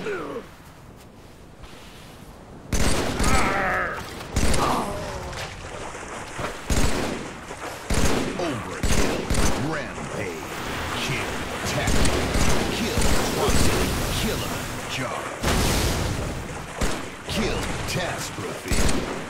Overkill, rampage, kill, tactic, kill, quantity, killer, charge, kill, catastrophe.